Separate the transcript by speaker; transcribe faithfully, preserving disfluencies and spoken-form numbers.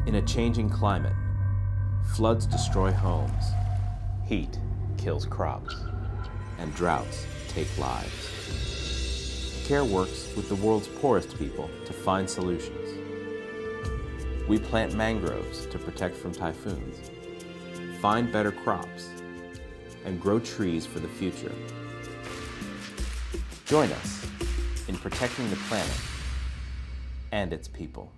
Speaker 1: In a changing climate, floods destroy homes, heat kills crops, and droughts take lives. CARE works with the world's poorest people to find solutions. We plant mangroves to protect from typhoons, find better crops, and grow trees for the future. Join us in protecting the planet and its people.